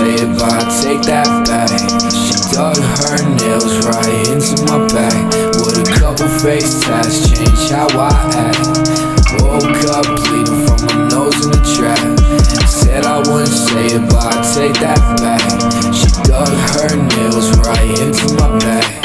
say it, but I take that back. She dug her nails right into my back. With a couple face tats, change how I act. Woke up bleeding from my nose in the trap. Said I wouldn't say it, but I take that back. She dug her nails right into my back.